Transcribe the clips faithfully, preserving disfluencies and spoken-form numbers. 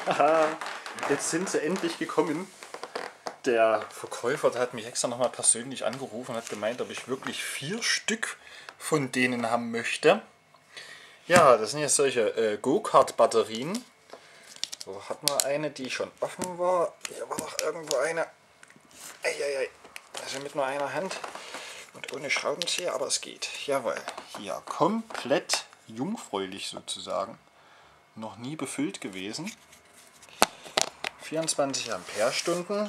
Jetzt sind sie endlich gekommen. Der Verkäufer der hat mich extra nochmal persönlich angerufen und hat gemeint, ob ich wirklich vier Stück von denen haben möchte. Ja, das sind jetzt solche äh, Go-Kart-Batterien. So, hatten wir eine, die schon offen war. Hier war noch irgendwo eine. Eieiei. Also mit nur einer Hand und ohne Schraubenzieher, aber es geht. Jawohl. Hier komplett jungfräulich sozusagen. Noch nie befüllt gewesen. vierundzwanzig Ampere-Stunden.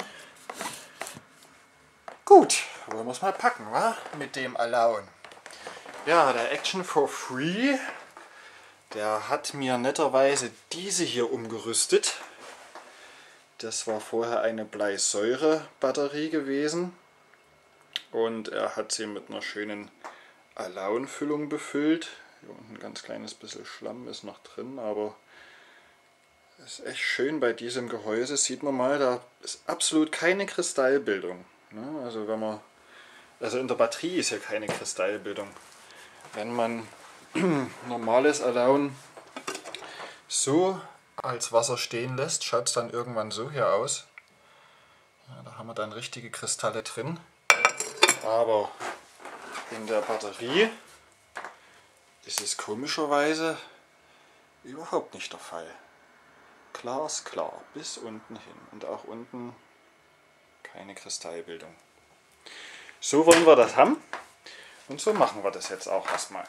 Gut, wollen wir es mal packen, wa? Mit dem Alaun. Ja, der Action for Free, der hat mir netterweise diese hier umgerüstet. Das war vorher eine Bleisäure-Batterie gewesen. Und er hat sie mit einer schönen Alaun-Füllung befüllt. Hier unten ein ganz kleines bisschen Schlamm ist noch drin, aber das ist echt schön bei diesem Gehäuse. Sieht man mal, da ist absolut keine Kristallbildung. Also wenn man, also in der Batterie ist ja keine Kristallbildung. Wenn man normales Alaun so als Wasser stehen lässt, schaut es dann irgendwann so hier aus. Ja, da haben wir dann richtige Kristalle drin. Aber in der Batterie ist es komischerweise überhaupt nicht der Fall. Glasklar, bis unten hin und auch unten keine Kristallbildung. So wollen wir das haben und so machen wir das jetzt auch erstmal.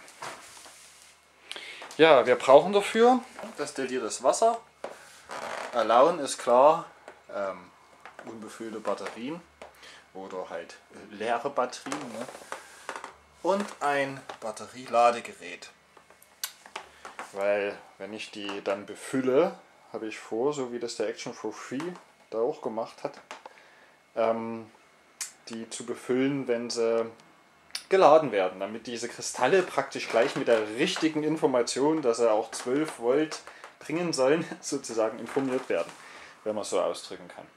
Ja, wir brauchen dafür destilliertes Wasser. Alaun ist klar, ähm, unbefüllte Batterien oder halt leere Batterien, ne? Und ein Batterieladegerät. Weil wenn ich die dann befülle, habe ich vor, so wie das der Action for Free da auch gemacht hat, ähm, die zu befüllen, wenn sie geladen werden, damit diese Kristalle praktisch gleich mit der richtigen Information, dass sie auch zwölf Volt bringen sollen, sozusagen informiert werden, wenn man es so ausdrücken kann.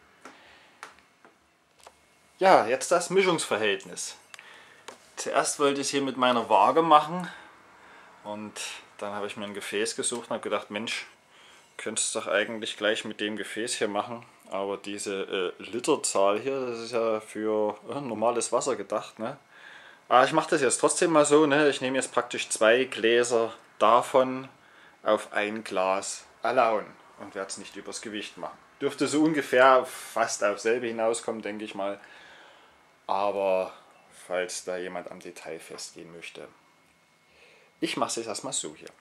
Ja, jetzt das Mischungsverhältnis. Zuerst wollte ich es hier mit meiner Waage machen und dann habe ich mir ein Gefäß gesucht und habe gedacht, Mensch, könntest du doch eigentlich gleich mit dem Gefäß hier machen, aber diese äh, Literzahl hier, das ist ja für äh, normales Wasser gedacht, ne? Aber ich mache das jetzt trotzdem mal so, ne? Ich nehme jetzt praktisch zwei Gläser davon auf ein Glas Alaun und werde es nicht übers Gewicht machen. Dürfte so ungefähr fast auf selbe hinauskommen, denke ich mal. Aber falls da jemand am Detail festgehen möchte. Ich mache es jetzt erstmal so hier.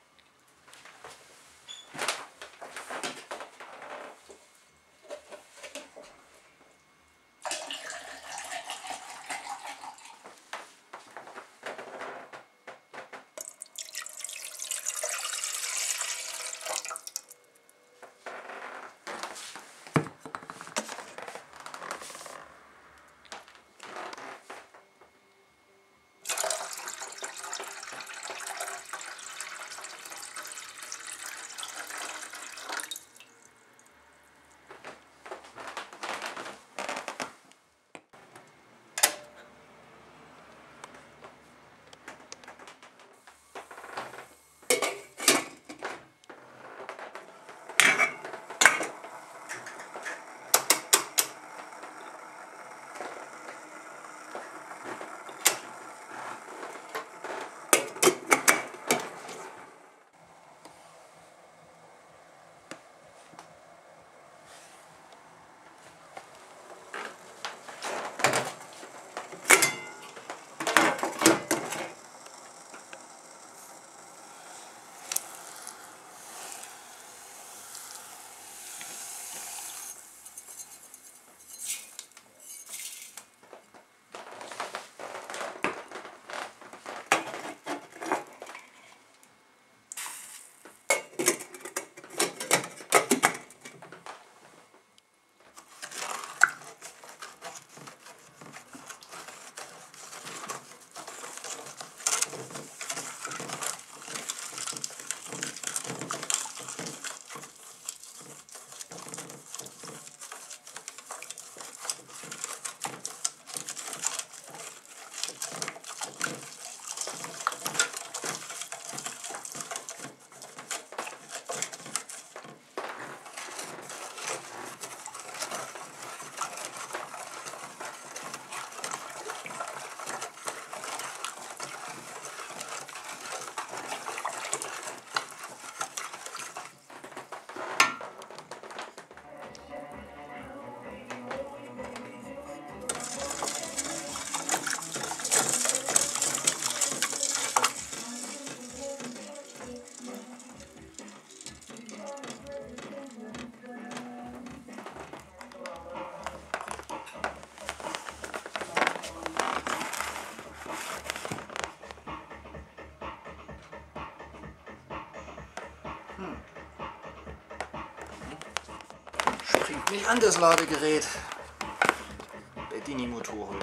Springt nicht an das Ladegerät. Bedini-Motor holen.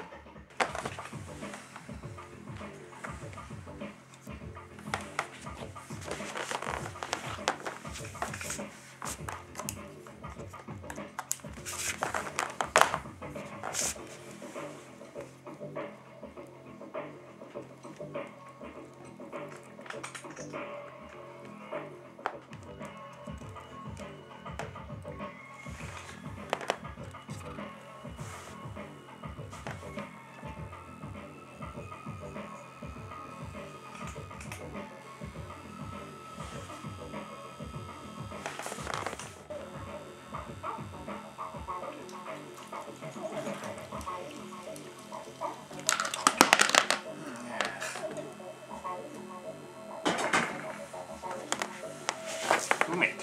Moment.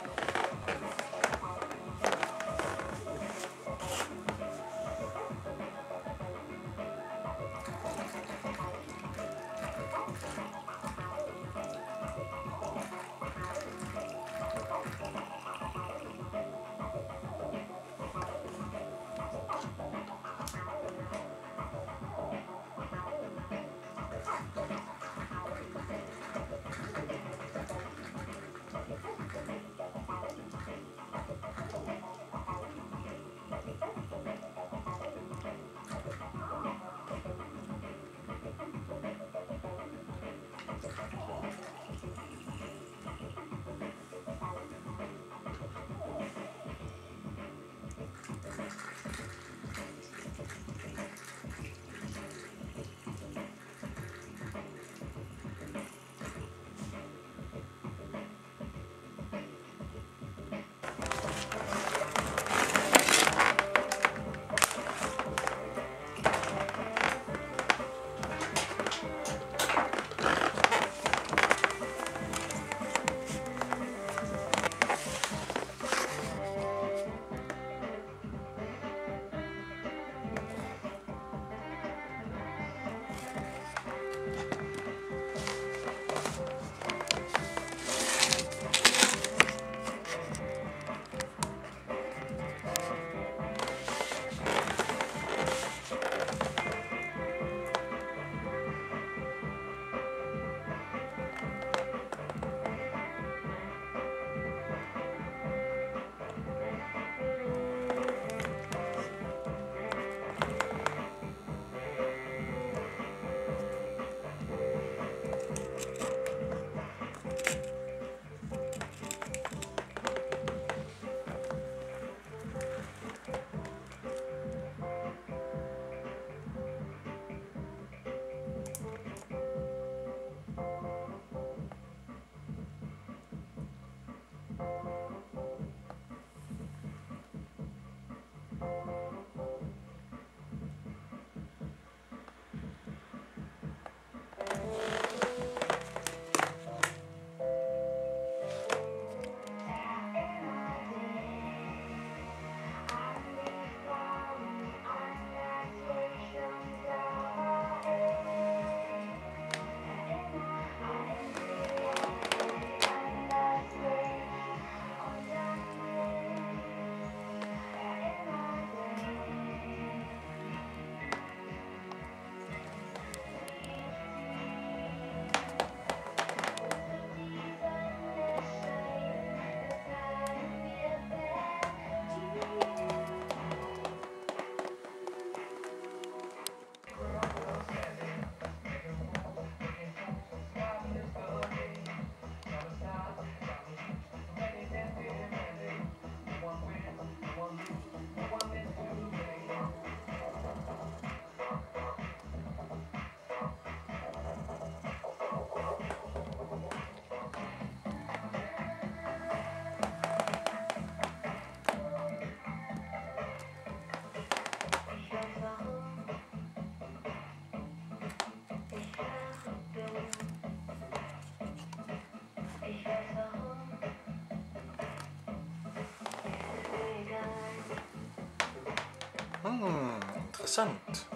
Hm, interessant.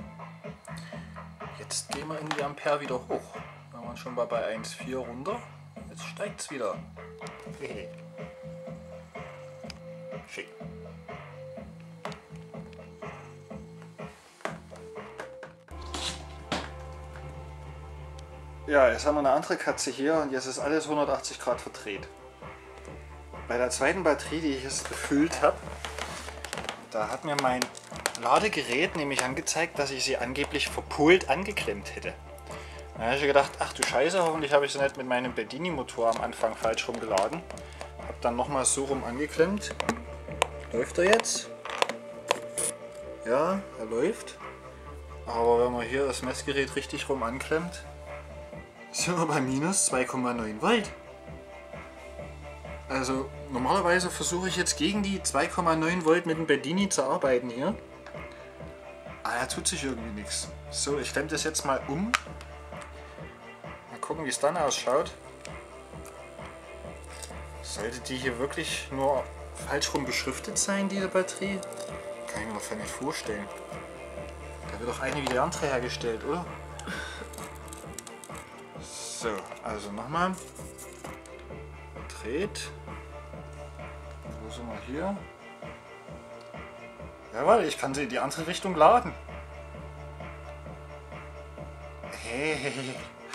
Jetzt gehen wir in die Ampere wieder hoch. Da waren wir schon mal bei eins Komma vier runter. Jetzt steigt es wieder. Schick. Ja, jetzt haben wir eine andere Katze hier und jetzt ist alles hundertachtzig Grad verdreht. Bei der zweiten Batterie, die ich jetzt befüllt habe, da hat mir mein Ladegerät nämlich angezeigt, dass ich sie angeblich verpult angeklemmt hätte. Da habe ich gedacht, ach du Scheiße, hoffentlich habe ich sie nicht mit meinem Bedini-Motor am Anfang falsch rumgeladen. Habe dann nochmal so rum angeklemmt. Läuft er jetzt? Ja, er läuft. Aber wenn man hier das Messgerät richtig rum anklemmt, sind wir bei minus zwei Komma neun Volt. Also normalerweise versuche ich jetzt gegen die zwei Komma neun Volt mit dem Bedini zu arbeiten hier. Aber da tut sich irgendwie nichts. So, ich klemme das jetzt mal um. Mal gucken, wie es dann ausschaut. Sollte die hier wirklich nur falsch rum beschriftet sein, diese Batterie? Kann ich mir doch nicht vorstellen. Da wird doch eine wie die andere hergestellt, oder? So, also nochmal. Dreht. Wo sind wir hier? Jawohl, ich kann sie in die andere Richtung laden. Hey.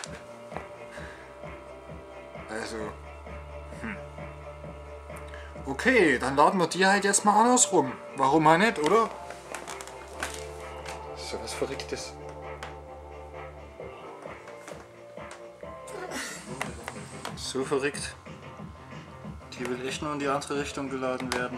Also. Hm. Okay, dann laden wir die halt jetzt mal andersrum. Warum mal nicht, oder? So was Verrücktes. So verrückt. Die will echt nur in die andere Richtung geladen werden.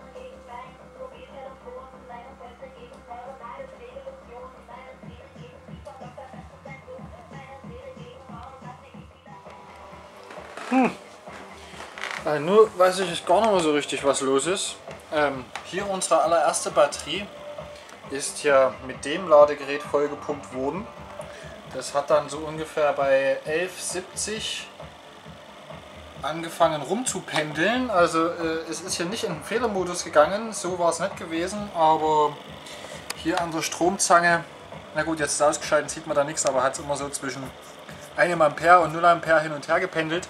Hm. Also nur weiß ich gar nicht mehr so richtig, was los ist. Ähm, hier unsere allererste Batterie ist ja mit dem Ladegerät vollgepumpt worden. Das hat dann so ungefähr bei elf siebzig angefangen rumzupendeln. Also äh, es ist hier nicht in den Fehlermodus gegangen, so war es nicht gewesen, aber hier an der Stromzange, na gut, jetzt ist es ausgeschaltet, sieht man da nichts, aber hat es immer so zwischen einem Ampere und null Ampere hin und her gependelt.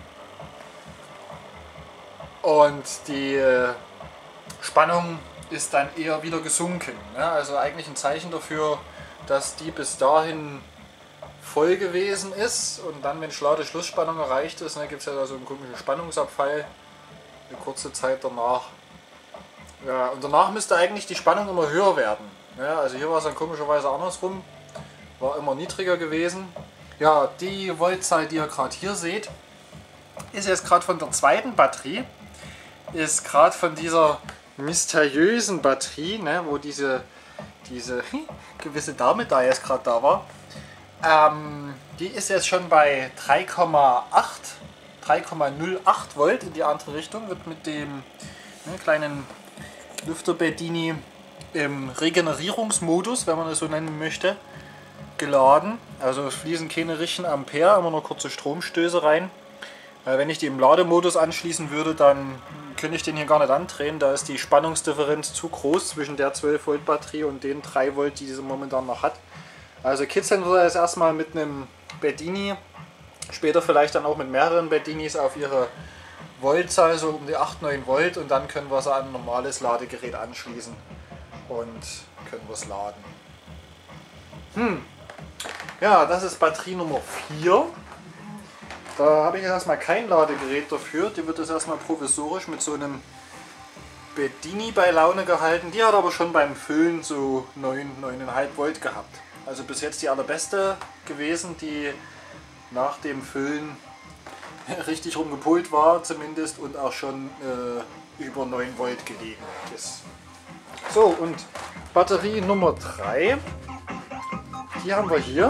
Und die äh, Spannung ist dann eher wieder gesunken. Ne? Also eigentlich ein Zeichen dafür, dass die bis dahin voll gewesen ist und dann, wenn Ladeschlussspannung erreicht ist, ne, gibt es ja da so einen komischen Spannungsabfall eine kurze Zeit danach. Ja, und danach müsste eigentlich die Spannung immer höher werden. Ja, also hier war es dann komischerweise andersrum, war immer niedriger gewesen. Ja, die Voltzahl, die ihr gerade hier seht, ist jetzt gerade von der zweiten Batterie, ist gerade von dieser mysteriösen Batterie, ne, wo diese, diese gewisse Dame da jetzt gerade da war. Ähm, die ist jetzt schon bei drei Komma null acht Volt in die andere Richtung, wird mit dem ne, kleinen Lüfter Bedini im Regenerierungsmodus, wenn man es so nennen möchte, geladen. Also es fließen keine richtigen Ampere, immer nur kurze Stromstöße rein. Weil wenn ich die im Lademodus anschließen würde, dann könnte ich den hier gar nicht andrehen, da ist die Spannungsdifferenz zu groß zwischen der zwölf Volt Batterie und den drei Volt, die diese momentan noch hat. Also kitzeln wir das erstmal mit einem Bedini, später vielleicht dann auch mit mehreren Bedinis auf ihre Voltzahl, so um die acht, neun Volt, und dann können wir sie an ein normales Ladegerät anschließen und können wir es laden. Hm. Ja, das ist Batterie Nummer vier. Da habe ich jetzt erstmal kein Ladegerät dafür, die wird jetzt erstmal provisorisch mit so einem Bedini bei Laune gehalten. Die hat aber schon beim Füllen so neun, neun Komma fünf Volt gehabt. Also bis jetzt die allerbeste gewesen, die nach dem Füllen richtig rumgepult war zumindest und auch schon äh, über neun Volt gelegen ist. So, und Batterie Nummer drei, die haben wir hier.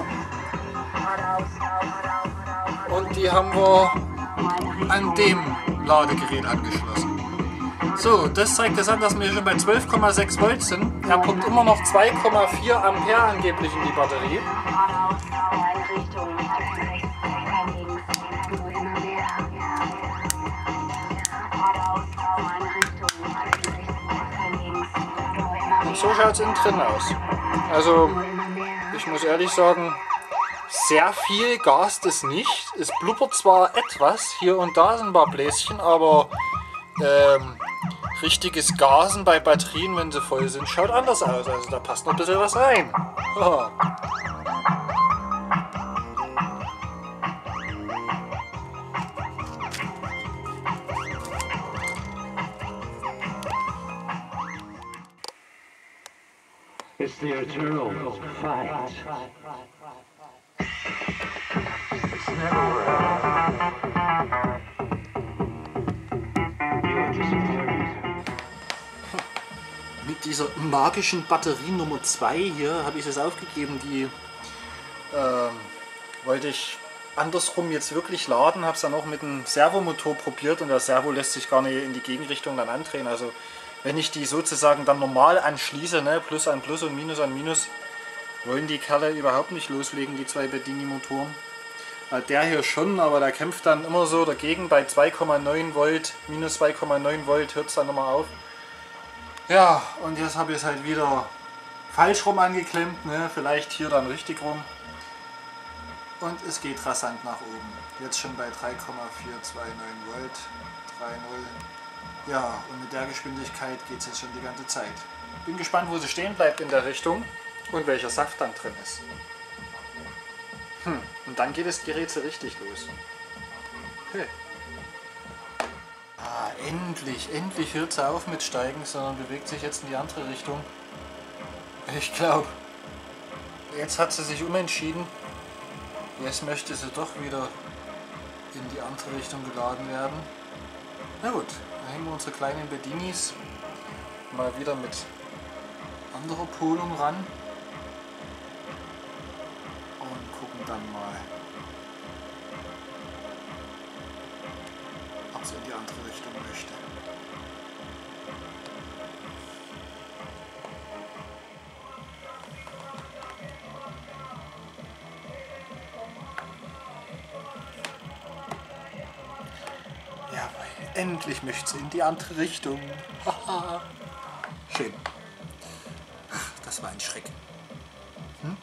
Und die haben wir an dem Ladegerät angeschlossen. So, das zeigt jetzt an, dass wir schon bei zwölf Komma sechs Volt sind. Er pumpt immer noch zwei Komma vier Ampere angeblich in die Batterie. Und so schaut es innen drin aus. Also, ich muss ehrlich sagen, sehr viel gast es nicht. Es blubbert zwar etwas, hier und da sind ein paar Bläschen, aber ähm, richtiges Gasen bei Batterien, wenn sie voll sind, schaut anders aus. Also da passt noch ein bisschen was rein. Oh. It's the eternal fight. It's never over. You're disappearing. Mit dieser magischen Batterie Nummer zwei hier habe ich es aufgegeben. Die ähm, wollte ich andersrum jetzt wirklich laden. Habe es dann auch mit dem Servomotor probiert und der Servo lässt sich gar nicht in die Gegenrichtung dann andrehen. Also wenn ich die sozusagen dann normal anschließe, ne, Plus an Plus und Minus an Minus, wollen die Kerle überhaupt nicht loslegen, die zwei Bedini-Motoren. Der hier schon, aber der kämpft dann immer so dagegen. Bei zwei Komma neun Volt, minus zwei Komma neun Volt hört es dann nochmal auf. Ja, und jetzt habe ich es halt wieder falsch rum angeklemmt, ne? Vielleicht hier dann richtig rum. Und es geht rasant nach oben. Jetzt schon bei drei Komma vier zwei neun Volt, drei Komma null. Ja, und mit der Geschwindigkeit geht es jetzt schon die ganze Zeit. Bin gespannt, wo sie stehen bleibt in der Richtung und welcher Saft dann drin ist. Hm, und dann geht das Gerät so richtig los. Hey. Ah, endlich, endlich hört sie auf mit Steigen, sondern bewegt sich jetzt in die andere Richtung. Ich glaube, jetzt hat sie sich umentschieden. Jetzt möchte sie doch wieder in die andere Richtung geladen werden. Na gut, dann hängen wir unsere kleinen Bedinis mal wieder mit anderer Polung ran und gucken dann mal, ob sie in die andere Richtung möchte. Endlich möchte sie in die andere Richtung. Haha. Schön. Ach, das war ein Schreck. Hm?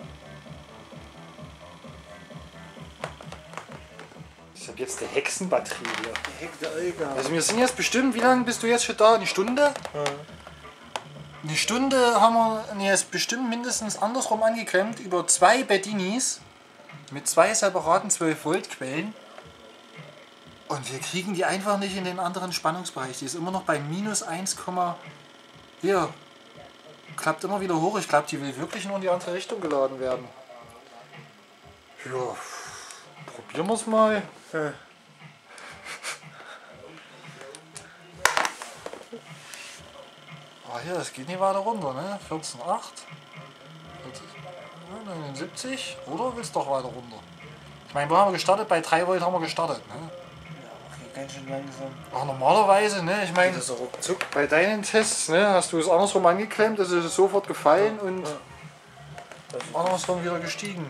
Ich habe jetzt die Hexenbatterie hier. Also wir sind jetzt bestimmt, wie lange bist du jetzt schon da? Eine Stunde? Ja. Eine Stunde haben wir jetzt bestimmt mindestens andersrum angeklemmt über zwei Bedinis mit zwei separaten zwölf Volt Quellen. Und wir kriegen die einfach nicht in den anderen Spannungsbereich. Die ist immer noch bei minus eins, hier. Klappt immer wieder hoch. Ich glaube, die will wirklich nur in die andere Richtung geladen werden. Ja, probieren wir es mal. Ja. Ah, hier, das geht nicht weiter runter, ne? vierzehn Komma acht. neunundsiebzig. Oder willst du doch weiter runter? Ich meine, wo haben wir gestartet? Bei drei Volt haben wir gestartet, ne? Ganz schön langsam. Auch normalerweise, ne? Ich meine, so bei deinen Tests, ne, hast du es andersrum angeklemmt, es ist sofort gefallen ja, und ja. andersrum wieder gestiegen.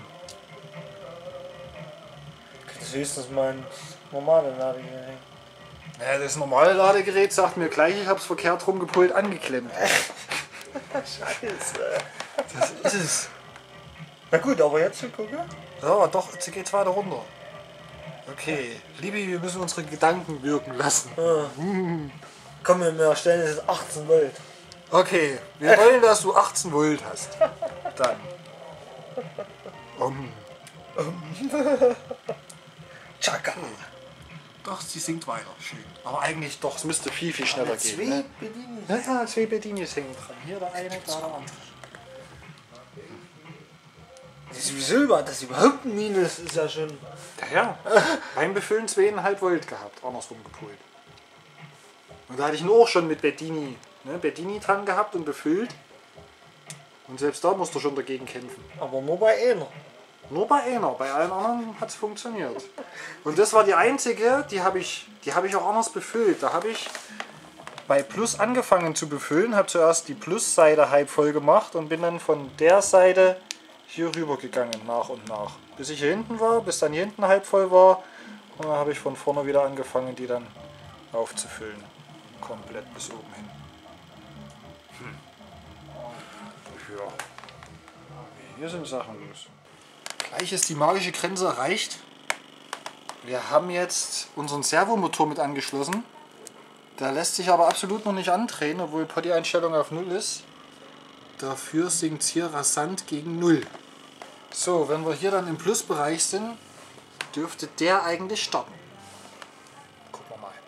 Das ist höchstens mein normales Ladegerät. Ja, das normale Ladegerät sagt mir gleich, ich habe es verkehrt rumgepult angeklemmt. Scheiße. Das ist es. Na gut, aber jetzt gucken. Ja, doch, jetzt geht's weiter runter. Okay, Libi, wir müssen unsere Gedanken wirken lassen. Ja. Hm. Komm, wir erstellen jetzt achtzehn Volt. Okay, wir wollen, dass du achtzehn Volt hast. Dann. Um. Um. Chaka. Doch, sie singt weiter. Schön. Aber eigentlich doch, es müsste viel, viel schneller gehen. Zwei Ne? Bedinis. Ja, ja, zwei Bedinis hängen dran. Hier der eine, da der andere. Das ist sowieso über, das ist überhaupt ein Minus, ist ja schon. Ja, ja. Beim Befüllen zwei Komma fünf Volt gehabt, andersrum gepult. Und da hatte ich nur auch schon mit Bedini, ne, Bedini dran gehabt und befüllt. Und selbst da musst du schon dagegen kämpfen. Aber nur bei einer. Nur bei einer, bei allen anderen hat es funktioniert. Und das war die einzige, die habe ich, die habe ich auch anders befüllt. Da habe ich bei Plus angefangen zu befüllen, habe zuerst die Plusseite halb voll gemacht und bin dann von der Seite hier rüber gegangen, nach und nach. Bis ich hier hinten war, bis dann hier hinten halb voll war. Und dann habe ich von vorne wieder angefangen, die dann aufzufüllen. Komplett bis oben hin. Hm. Ja. Hier sind Sachen los. Gleich ist die magische Grenze erreicht. Wir haben jetzt unseren Servomotor mit angeschlossen. Der lässt sich aber absolut noch nicht andrehen, obwohl Potty-Einstellung auf null ist. Dafür sinkt es hier rasant gegen null. So, wenn wir hier dann im Plusbereich sind, dürfte der eigentlich starten. Gucken wir mal.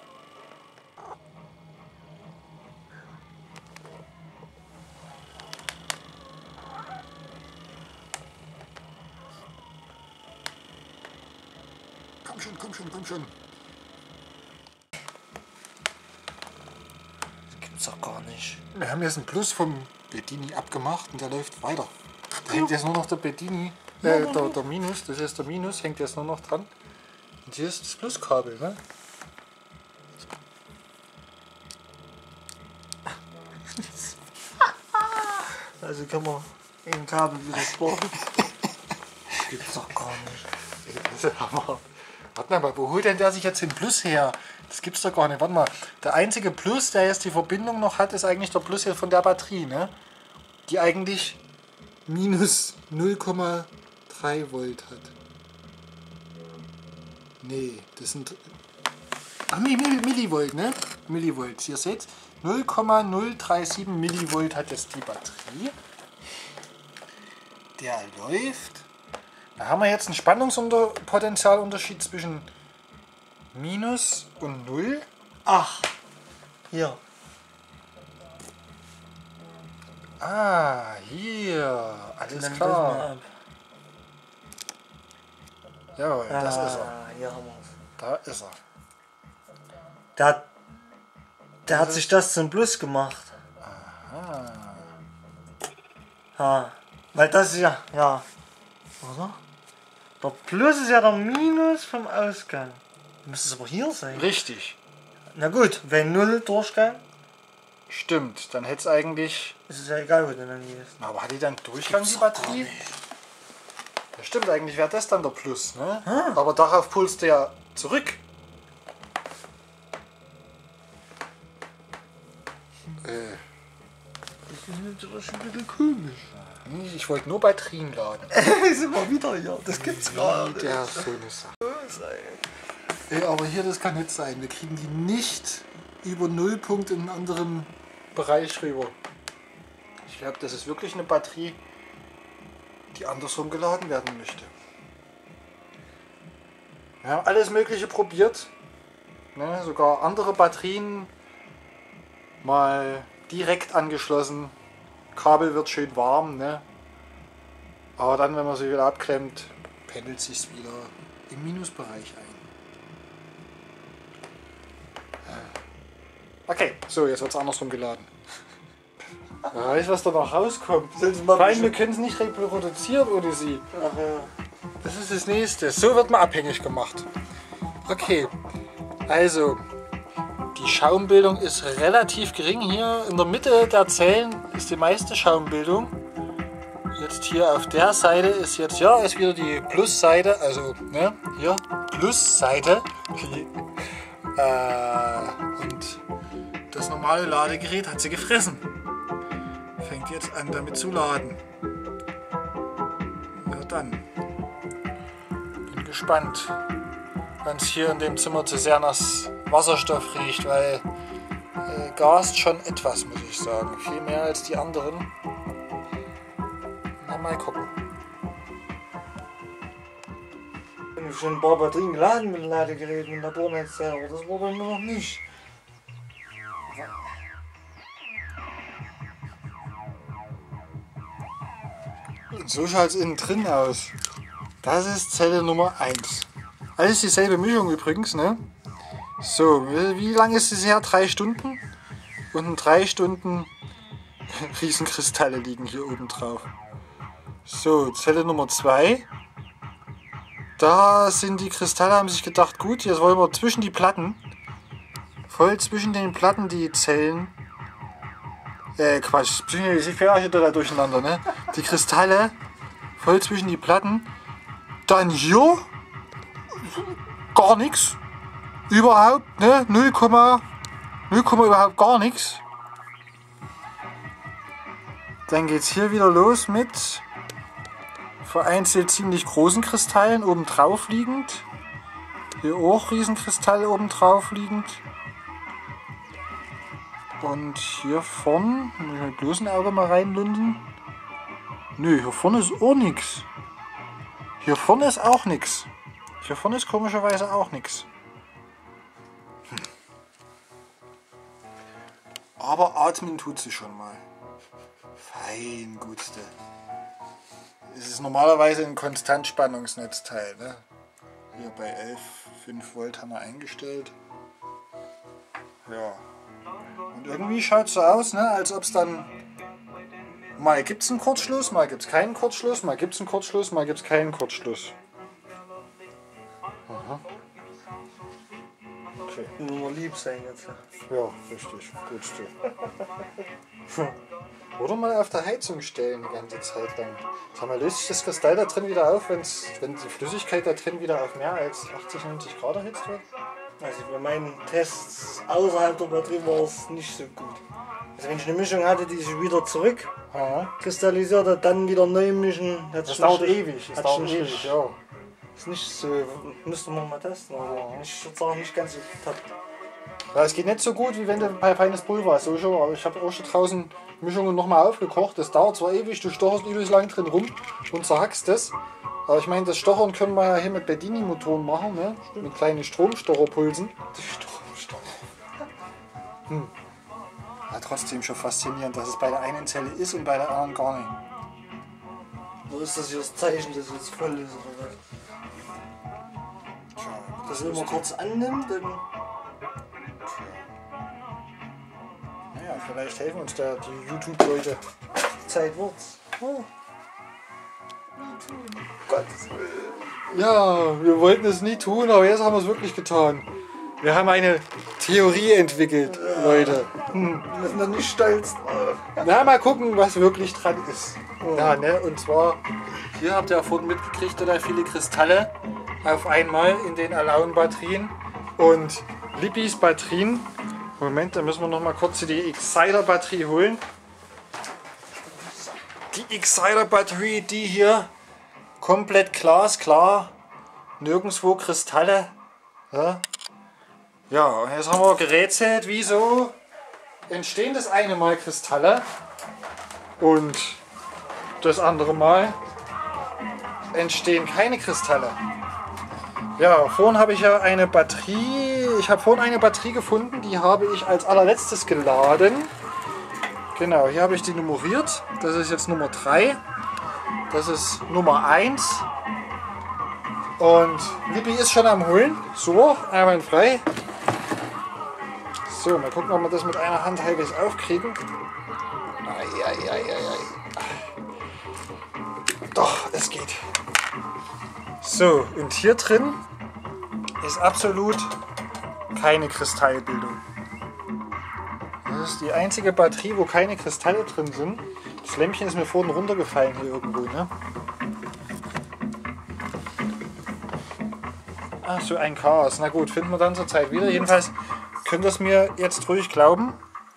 schon, komm schon, komm schon. Das gibt's doch gar nicht. Wir haben jetzt einen Plus vom Bedini abgemacht und der läuft weiter. Da hängt jetzt nur noch der Bedini, äh, der, der Minus, das ist der Minus, hängt jetzt nur noch dran. Und hier ist das Pluskabel, ne? Also kann man ein Kabel wieder sparen. Das gibt's doch gar nicht. Das ist Hammer. Warte mal, wo holt denn der sich jetzt den Plus her? Das gibt's doch gar nicht. Warte mal, der einzige Plus, der jetzt die Verbindung noch hat, ist eigentlich der Plus hier von der Batterie, ne? Die eigentlich minus null Komma drei Volt hat. Nee, das sind... Ach, Millivolt, ne? Millivolt. Ihr seht, null Komma null drei sieben Millivolt hat jetzt die Batterie. Der läuft. Da haben wir jetzt einen Spannungspotentialunterschied zwischen Minus und Null. Ach, hier. Ah, hier. Alles Dann klar. das mal ab. Jawohl, das ah, ist er. Hier haben wir's. Da ist er. Der, hat- der hat sich das zum Plus gemacht. Ah. Ja, weil das ist ja, ja, oder? Der Plus ist ja der Minus vom Ausgang. Müsste es aber hier sein. Richtig. Na gut, wenn Null Durchgang, Stimmt. Dann hätte es eigentlich... ist es ja egal, wo du dann gehst. Na, aber hat die dann Durchgang, die Batterie? Ja, stimmt, eigentlich wäre das dann der Plus, ne? Aber darauf pulst der ja zurück. Äh, Das ist natürlich ein bisschen komisch. ich wollte nur Batterien laden. Wir sind mal wieder hier, das gibt's gar nicht. Der ist so eine Sache. Ey, aber hier, das kann nicht sein. Wir kriegen die nicht über Nullpunkt in einen anderen Bereich rüber. Ich glaube, das ist wirklich eine Batterie, die andersrum geladen werden möchte. Wir haben alles Mögliche probiert. Ne, sogar andere Batterien mal direkt angeschlossen. Kabel wird schön warm. Ne? Aber dann, wenn man sie wieder abklemmt, pendelt sich wieder im Minusbereich ein. Okay, so, jetzt wird es andersrum geladen. Ja, weißt du, was da noch rauskommt? Nein, wir können es nicht reproduzieren ohne sie. Ach ja. Das ist das nächste. So wird man abhängig gemacht. Okay, also die Schaumbildung ist relativ gering. Hier in der Mitte der Zellen ist die meiste Schaumbildung. Jetzt hier auf der Seite ist jetzt, ja, ist wieder die Plusseite, also ne, hier Plusseite. äh, und das normale Ladegerät hat sie gefressen. Fängt jetzt an damit zu laden. Ja dann. Bin gespannt, wenn es hier in dem Zimmer zu sehr nach Wasserstoff riecht, weil äh, gast schon etwas, muss ich sagen. Viel mehr als die anderen. Na, mal gucken. Ich habe schon ein paar Batterien geladen mit dem Ladegerät und der Bornetz, aber das war bei mir noch nicht. Und so schaut es innen drin aus. Das ist Zelle Nummer eins. Alles dieselbe Mischung übrigens, ne? So, wie wie lang ist es her? Drei Stunden? Und in drei Stunden Riesenkristalle liegen hier oben drauf. So, Zelle Nummer zwei. Da sind die Kristalle, haben sich gedacht, gut, jetzt wollen wir zwischen die Platten, voll zwischen den Platten die Zellen, äh, Quatsch, ich bin auch hier da durcheinander, ne? Die Kristalle, voll zwischen die Platten, dann hier, gar nichts, überhaupt, ne? null, null, überhaupt gar nichts. Dann geht's hier wieder los mit vereinzelt ziemlich großen Kristallen oben drauf liegend. Hier auch Riesenkristalle oben drauf liegend. Und hier vorne, muss ich mit bloßem Auge mal reinlunden. Nö, hier vorne ist auch nichts. Hier vorne ist auch nichts. Hier vorne ist komischerweise auch nichts. Hm. Aber atmen tut sie schon mal. Fein, Gutste. Es ist normalerweise ein Konstantspannungsnetzteil. Ne? Hier bei elf Komma fünf Volt haben wir eingestellt. Ja. Und irgendwie schaut es so aus, ne, als ob es dann mal gibt es einen Kurzschluss, mal gibt es keinen Kurzschluss, mal gibt es einen Kurzschluss, mal gibt es keinen Kurzschluss. Aha. Okay. Nur mal lieb sein jetzt. Ja, richtig. Gut so. Oder mal auf der Heizung stellen die ganze Zeit lang. Sag mal, löst sich das Kristall da drin wieder auf, wenn's, wenn die Flüssigkeit da drin wieder auf mehr als achtzig, neunzig Grad erhitzt wird? Also bei meinen Tests außerhalb der Batterie war es nicht so gut. Also wenn ich eine Mischung hatte, die sich wieder zurück Aha. kristallisiert hat, dann wieder neu mischen. hat Das sich dauert nicht- ewig. Das hat dauert sich ewig, nicht- ja. Ist nicht so, müsste man mal testen. Also ich würde sagen, nicht ganz so top. Ja, es geht nicht so gut, wie wenn du bei feines Pulver hast. So schon, aber ich habe auch schon draußen Mischungen nochmal aufgekocht. Das dauert zwar ewig, du stocherst übelst lang drin rum und zerhackst es. Aber ich meine, das Stochern können wir ja hier mit Bedini-Motoren machen, ne? Mit kleinen Stromstocherpulsen. Hm. Ja, trotzdem schon faszinierend, dass es bei der einen Zelle ist und bei der anderen gar nicht. Wo ist das hier das Zeichen, dass es jetzt voll ist oder was? Tja, Dass er immer kurz annimmt, dann naja, vielleicht helfen uns da die YouTube-Leute. Zeit wird's. Oh. Gottes Willen. Ja, wir wollten es nie tun, aber jetzt haben wir es wirklich getan. Wir haben eine Theorie entwickelt, Leute. Wir sind da nicht stolz drauf. Na, mal gucken, was wirklich dran ist. Ja, ne, und zwar, hier habt ihr ja vorhin mitgekriegt, da viele Kristalle auf einmal in den Alaun-Batterien und Lippis Batterien. Moment, da müssen wir noch mal kurz die Exciter-Batterie holen. Die Exciter-Batterie, die hier komplett glasklar, nirgendwo Kristalle. Ja, ja, und jetzt haben wir gerätselt, wieso entstehen das eine Mal Kristalle und das andere Mal entstehen keine Kristalle. Ja, vorhin habe ich ja eine Batterie, ich habe vorhin eine Batterie gefunden, die habe ich als allerletztes geladen. Genau, hier habe ich die nummeriert. Das ist jetzt Nummer drei. Das ist Nummer eins. Und Lippi ist schon am Holen. So, einmal frei. So, mal gucken, ob wir das mit einer Hand halbwegs aufkriegen. Ei, ei, ei, ei, ei. Doch, es geht. So, und hier drin ist absolut keine Kristallbildung. Das ist die einzige Batterie, wo keine Kristalle drin sind. Das Lämpchen ist mir vorhin runtergefallen hier irgendwo, ne? Ach so, ein Chaos. Na gut, finden wir dann zur Zeit wieder. Jedenfalls könnt ihr es mir jetzt ruhig glauben.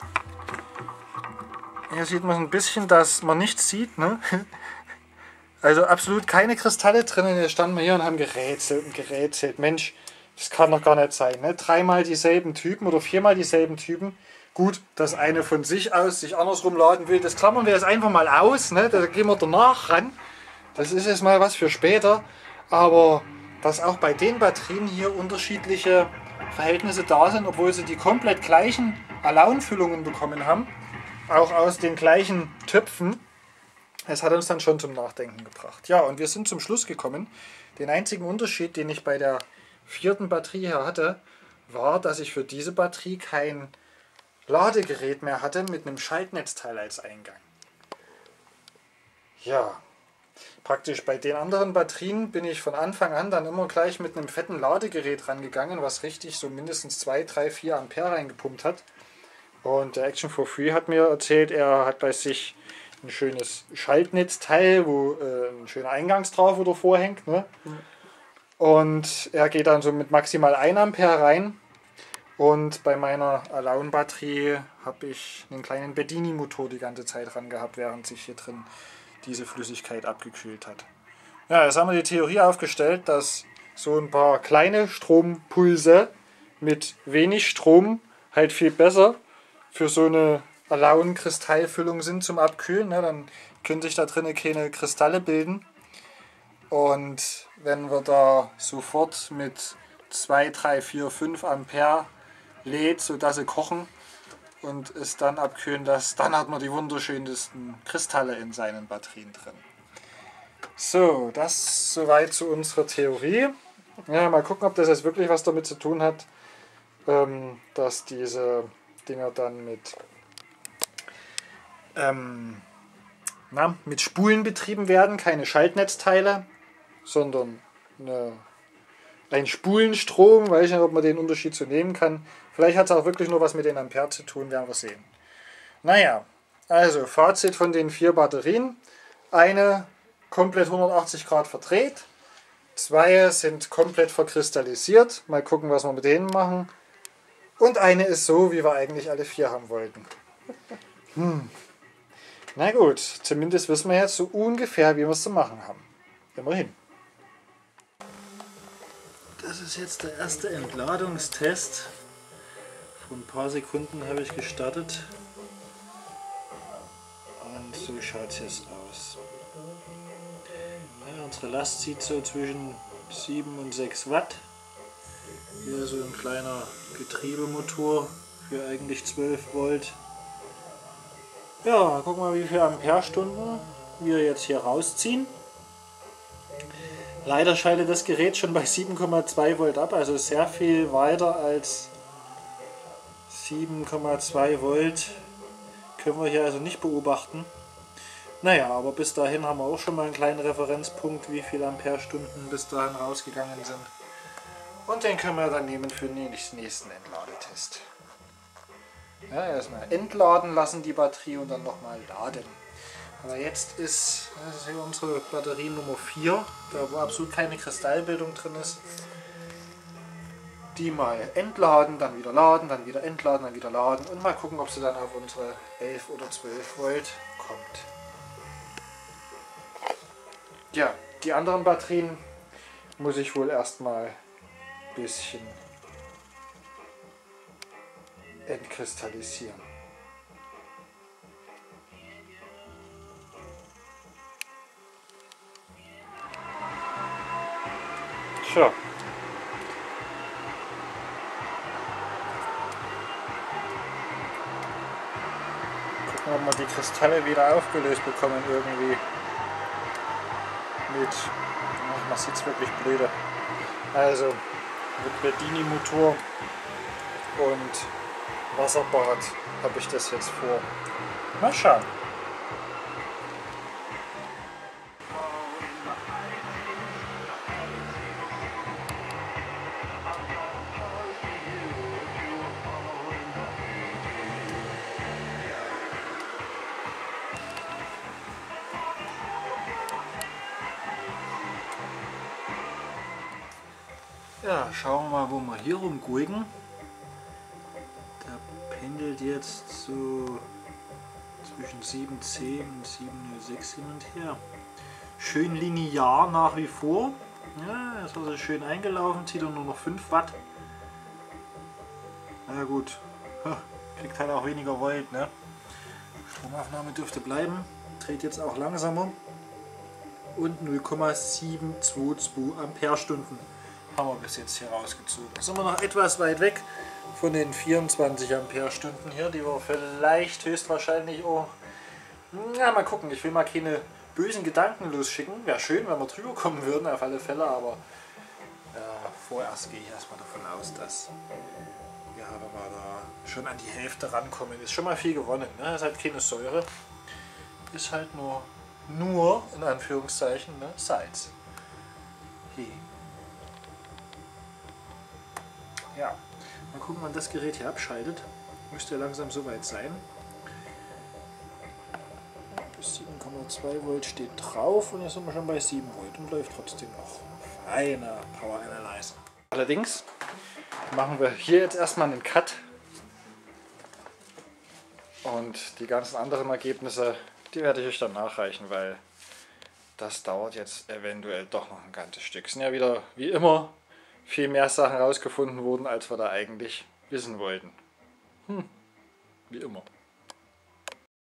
Hier sieht man ein bisschen, dass man nichts sieht, ne? Also absolut keine Kristalle drin. Jetzt standen wir hier und haben gerätselt und gerätselt. Mensch, das kann doch gar nicht sein, ne? Dreimal dieselben Typen oder viermal dieselben Typen. Gut, dass eine von sich aus sich andersrum laden will, das klammern wir jetzt einfach mal aus, ne? Da gehen wir danach ran. Das ist jetzt mal was für später. Aber dass auch bei den Batterien hier unterschiedliche Verhältnisse da sind, obwohl sie die komplett gleichen Alaun-Füllungen bekommen haben, auch aus den gleichen Töpfen, das hat uns dann schon zum Nachdenken gebracht. Ja, und wir sind zum Schluss gekommen. Den einzigen Unterschied, den ich bei der vierten Batterie hier hatte, war, dass ich für diese Batterie kein Ladegerät mehr hatte mit einem Schaltnetzteil als Eingang. Ja, praktisch bei den anderen Batterien bin ich von Anfang an dann immer gleich mit einem fetten Ladegerät rangegangen, was richtig so mindestens zwei, drei, vier Ampere reingepumpt hat. Und der Action for Free hat mir erzählt, er hat bei sich ein schönes Schaltnetzteil, wo äh, ein schöner Eingangsdraht wieder vorhängt. Ne? Mhm. Und er geht dann so mit maximal ein Ampere rein. Und bei meiner Alaun-Batterie habe ich einen kleinen Bedini-Motor die ganze Zeit dran gehabt, während sich hier drin diese Flüssigkeit abgekühlt hat. Ja, jetzt haben wir die Theorie aufgestellt, dass so ein paar kleine Strompulse mit wenig Strom halt viel besser für so eine Alaun-Kristallfüllung sind zum Abkühlen. Ne? Dann können sich da drinnen keine Kristalle bilden. Und wenn wir da sofort mit zwei, drei, vier, fünf Ampere lädt, sodass sie kochen und es dann abkühlen lässt, dann hat man die wunderschönsten Kristalle in seinen Batterien drin. So, das soweit zu unserer Theorie. Ja, mal gucken, ob das jetzt wirklich was damit zu tun hat, ähm, dass diese Dinger dann mit, ähm, na, mit Spulen betrieben werden, keine Schaltnetzteile, sondern eine, ein Spulenstrom. Weiß ich nicht, ob man den Unterschied so nehmen kann. Vielleicht hat es auch wirklich nur was mit den Ampere zu tun, werden wir sehen. Naja, also Fazit von den vier Batterien. Eine komplett hundertachtzig Grad verdreht. Zwei sind komplett verkristallisiert. Mal gucken, was wir mit denen machen. Und eine ist so, wie wir eigentlich alle vier haben wollten. Hm. Na gut, zumindest wissen wir jetzt so ungefähr, wie wir es zu machen haben. Immerhin. Das ist jetzt der erste Entladungstest. Vor ein paar Sekunden habe ich gestartet. Und so schaut es jetzt aus. Ja, unsere Last zieht so zwischen sieben und sechs Watt. Hier so ein kleiner Getriebemotor für eigentlich zwölf Volt. Ja, gucken wir mal, wie viele Amperestunden wir jetzt hier rausziehen. Leider schaltet das Gerät schon bei sieben Komma zwei Volt ab, also sehr viel weiter als sieben Komma zwei Volt können wir hier also nicht beobachten. Naja, aber bis dahin haben wir auch schon mal einen kleinen Referenzpunkt, wie viele Amperestunden bis dahin rausgegangen sind. Und den können wir dann nehmen für den nächsten Entladetest. Ja, erstmal entladen lassen die Batterie und dann nochmal laden. Aber jetzt ist, das ist hier unsere Batterie Nummer vier, da wo absolut keine Kristallbildung drin ist. Die mal entladen, dann wieder laden, dann wieder entladen, dann wieder laden und mal gucken, ob sie dann auf unsere elf oder zwölf Volt kommt. Ja, die anderen Batterien muss ich wohl erstmal ein bisschen entkristallisieren. Tja. Gucken, ob wir die Kristalle wieder aufgelöst bekommen irgendwie. Mit, ach, man sieht es wirklich blöde. Also mit Bedini-Motor und Wasserbad habe ich das jetzt vor. Mal schauen. Ja, schauen wir mal, wo wir hier rumgucken. Der pendelt jetzt so zwischen sieben Komma zehn und sieben Komma null sechs hin und her. Schön linear nach wie vor. Ja, ist also schön eingelaufen, zieht er nur noch fünf Watt. Na gut, kriegt halt auch weniger Volt, ne? Stromaufnahme dürfte bleiben, dreht jetzt auch langsamer. Und null Komma sieben zwei zwei Amperestunden haben wir bis jetzt hier rausgezogen. Sind wir noch etwas weit weg von den vierundzwanzig Amperestunden hier, die wir vielleicht höchstwahrscheinlich auch... Na, mal gucken, ich will mal keine bösen Gedanken losschicken. Wäre schön, wenn wir drüber kommen würden, auf alle Fälle, aber äh, vorerst gehe ich erstmal davon aus, dass ja, wenn wir da schon an die Hälfte rankommen, ist schon mal viel gewonnen. Ne? Ist halt keine Säure, ist halt nur, nur in Anführungszeichen, ne? Salz. Hey. Ja, mal gucken, wann das Gerät hier abschaltet. Müsste ja langsam soweit sein. Bis sieben Komma zwei Volt steht drauf und jetzt sind wir schon bei sieben Volt und läuft trotzdem noch. Feiner Power Analyzer. Allerdings machen wir hier jetzt erstmal einen Cut und die ganzen anderen Ergebnisse, die werde ich euch dann nachreichen, weil das dauert jetzt eventuell doch noch ein ganzes Stück. Es sind ja wieder, wie immer, viel mehr Sachen rausgefunden wurden, als wir da eigentlich wissen wollten. Hm, wie immer.